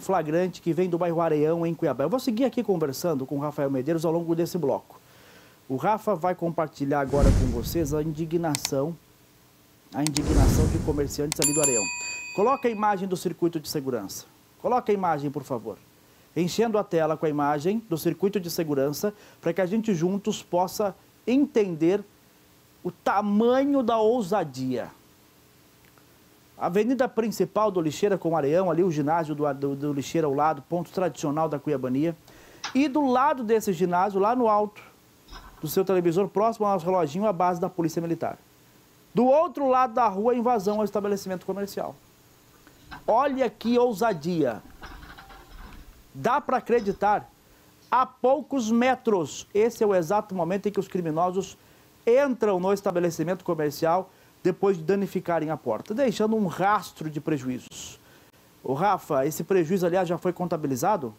flagrante que vem do bairro Areião, em Cuiabá. Eu vou seguir aqui conversando com o Rafael Medeiros ao longo desse bloco. O Rafa vai compartilhar agora com vocês a indignação de comerciantes ali do Areião. Coloca a imagem do circuito de segurança. Coloca a imagem, por favor. Enchendo a tela com a imagem do circuito de segurança, para que a gente juntos possa entender o tamanho da ousadia. A avenida principal do Lixeira com o Areião, ali o ginásio do Lixeira ao lado, ponto tradicional da Cuiabania. E do lado desse ginásio, lá no alto do seu televisor, próximo ao reloginho, a base da Polícia Militar. Do outro lado da rua, a invasão ao estabelecimento comercial. Olha que ousadia. Dá para acreditar, a poucos metros, esse é o exato momento em que os criminosos entram no estabelecimento comercial depois de danificarem a porta, deixando um rastro de prejuízos. Ô Rafa, esse prejuízo, aliás, já foi contabilizado?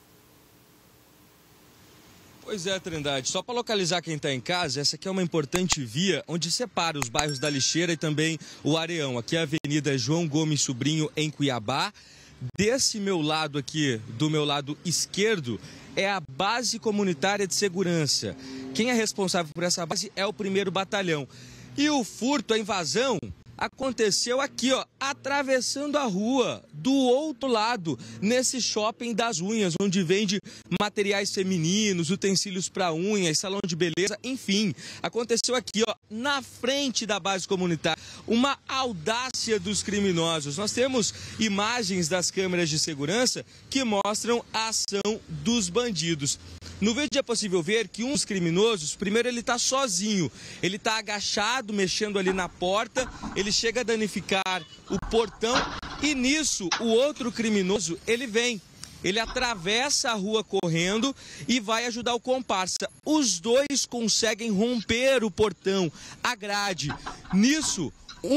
Pois é, Trindade. Só para localizar quem está em casa, essa aqui é uma importante via onde separa os bairros da Lixeira e também o Areião. Aqui é a Avenida João Gomes Sobrinho, em Cuiabá. Desse meu lado aqui, do meu lado esquerdo, é a Base Comunitária de Segurança. Quem é responsável por essa base é o 1º Batalhão. E o furto, a invasão, aconteceu aqui, ó, atravessando a rua, do outro lado, nesse shopping das unhas, onde vende materiais femininos, utensílios para unhas, salão de beleza, enfim. Aconteceu aqui, ó, na frente da base comunitária. Uma audácia dos criminosos. Nós temos imagens das câmeras de segurança que mostram a ação dos bandidos. No vídeo é possível ver que um dos criminosos, primeiro ele está sozinho, ele está agachado, mexendo ali na porta, ele chega a danificar o portão e nisso o outro criminoso, ele atravessa a rua correndo e vai ajudar o comparsa. Os dois conseguem romper o portão, a grade. Nisso,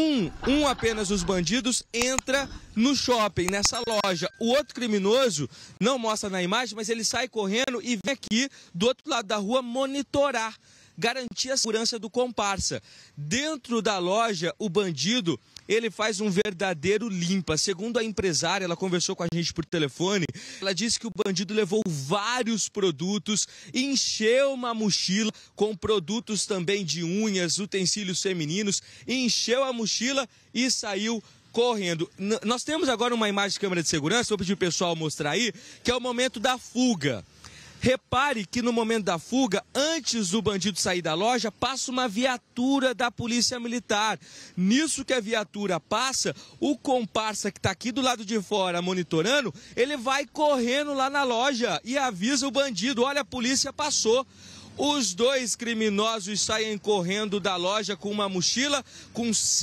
apenas dos bandidos entra no shopping, nessa loja. O outro criminoso, não mostra na imagem, mas ele sai correndo e vem aqui do outro lado da rua monitorar, garantir a segurança do comparsa. Dentro da loja, o bandido, ele faz um verdadeiro limpa. Segundo a empresária, ela conversou com a gente por telefone, ela disse que o bandido levou vários produtos, encheu uma mochila com produtos também de unhas, utensílios femininos, encheu a mochila e saiu correndo. Nós temos agora uma imagem de câmera de segurança, vou pedir o pessoal mostrar aí, que é o momento da fuga. Repare que no momento da fuga, antes do bandido sair da loja, passa uma viatura da Polícia Militar. Nisso que a viatura passa, o comparsa que está aqui do lado de fora monitorando, ele vai correndo lá na loja e avisa o bandido, olha, a polícia passou. Os dois criminosos saem correndo da loja com uma mochila com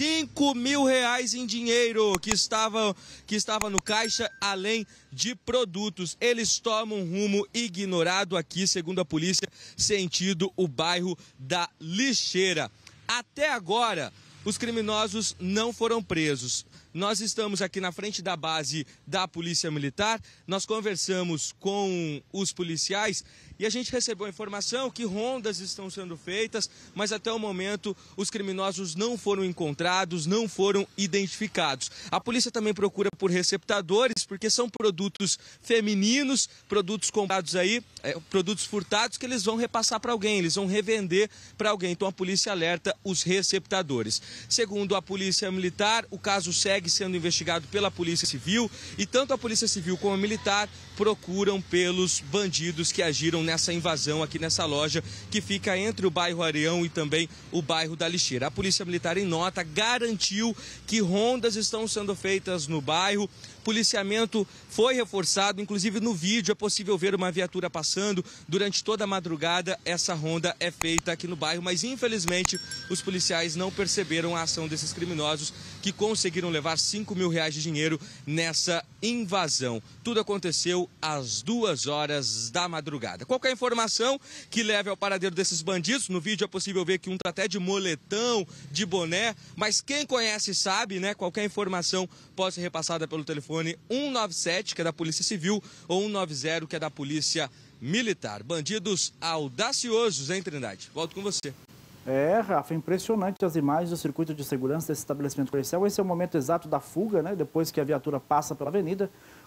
R$5.000 em dinheiro que estava no caixa, além de produtos. Eles tomam um rumo ignorado aqui, segundo a polícia, sentido o bairro da Lixeira. Até agora, os criminosos não foram presos. Nós estamos aqui na frente da base da Polícia Militar, nós conversamos com os policiais e a gente recebeu a informação que rondas estão sendo feitas, mas até o momento os criminosos não foram encontrados, não foram identificados. A polícia também procura por receptadores, porque são produtos femininos, produtos comprados aí, produtos furtados que eles vão repassar para alguém, eles vão revender para alguém. Então a polícia alerta os receptadores. Segundo a Polícia Militar, o caso segue sendo investigado pela Polícia Civil e tanto a Polícia Civil como a Militar procuram pelos bandidos que agiram nessa invasão aqui nessa loja que fica entre o bairro Areião e também o bairro da Lixeira. A Polícia Militar, em nota, garantiu que rondas estão sendo feitas no bairro. Policiamento foi reforçado, inclusive no vídeo é possível ver uma viatura passando. Durante toda a madrugada essa ronda é feita aqui no bairro, mas infelizmente os policiais não perceberam a ação desses criminosos que conseguiram levar R$5.000 de dinheiro nessa invasão. Tudo aconteceu às 2h da madrugada. Qualquer informação que leve ao paradeiro desses bandidos, no vídeo é possível ver que um tá até de moletão, de boné, mas quem conhece sabe, né? Qualquer informação pode ser repassada pelo telefone 197, que é da Polícia Civil, ou 190, que é da Polícia Militar. Bandidos audaciosos, hein, Trindade? Volto com você. Rafa, impressionante as imagens do circuito de segurança desse estabelecimento comercial. Esse é o momento exato da fuga, né? Depois que a viatura passa pela avenida,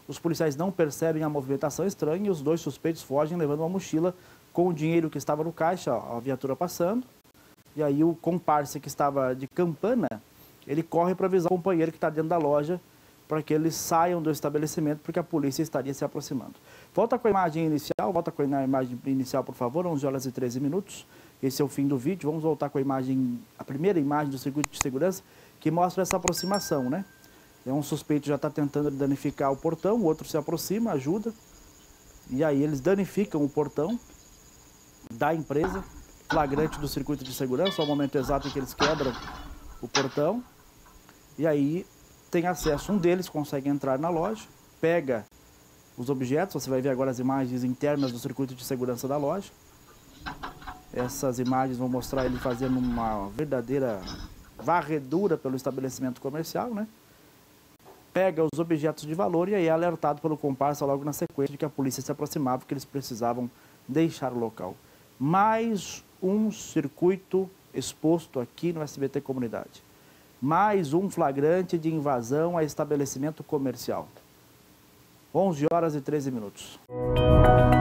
Os policiais não percebem a movimentação estranha e os 2 suspeitos fogem levando uma mochila com o dinheiro que estava no caixa, ó, a viatura passando. E aí o comparsa que estava de campana, ele corre para avisar o companheiro que está dentro da loja para que eles saiam do estabelecimento porque a polícia estaria se aproximando. Volta com a imagem inicial, por favor, 11 horas e 13 minutos. Esse é o fim do vídeo. Vamos voltar com a primeira imagem do circuito de segurança que mostra essa aproximação, né? Um suspeito já está tentando danificar o portão, o outro se aproxima, ajuda. E aí eles danificam o portão da empresa, flagrante do circuito de segurança, ao momento exato em que eles quebram o portão. E aí tem acesso, um deles consegue entrar na loja, pega os objetos, você vai ver agora as imagens internas do circuito de segurança da loja. Essas imagens vão mostrar ele fazendo uma verdadeira varredura pelo estabelecimento comercial, né? Pega os objetos de valor e aí é alertado pelo comparsa logo na sequência de que a polícia se aproximava, que eles precisavam deixar o local. Mais um circuito exposto aqui no SBT Comunidade. Mais um flagrante de invasão a estabelecimento comercial. 11 horas e 13 minutos.